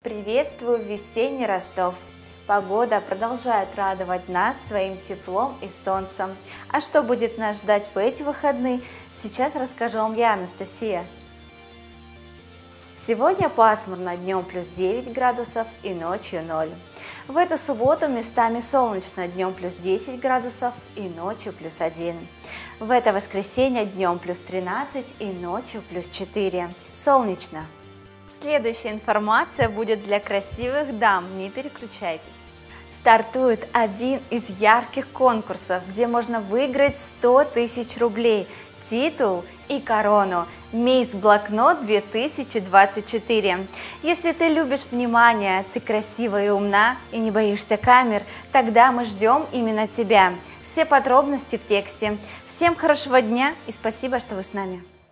Приветствую весенний Ростов! Погода продолжает радовать нас своим теплом и солнцем. А что будет нас ждать в эти выходные, сейчас расскажу вам я, Анастасия. Сегодня пасмурно, днем плюс 9 градусов и ночью 0. В эту субботу местами солнечно, днем плюс 10 градусов и ночью плюс 1. В это воскресенье днем плюс 13 и ночью плюс 4. Солнечно. Следующая информация будет для красивых дам, не переключайтесь. Стартует один из ярких конкурсов, где можно выиграть 100 тысяч рублей, титул и корону «Мисс Блокнот 2024». Если ты любишь внимание, ты красивая и умна и не боишься камер, тогда мы ждем именно тебя. Все подробности в тексте. Всем хорошего дня и спасибо, что вы с нами.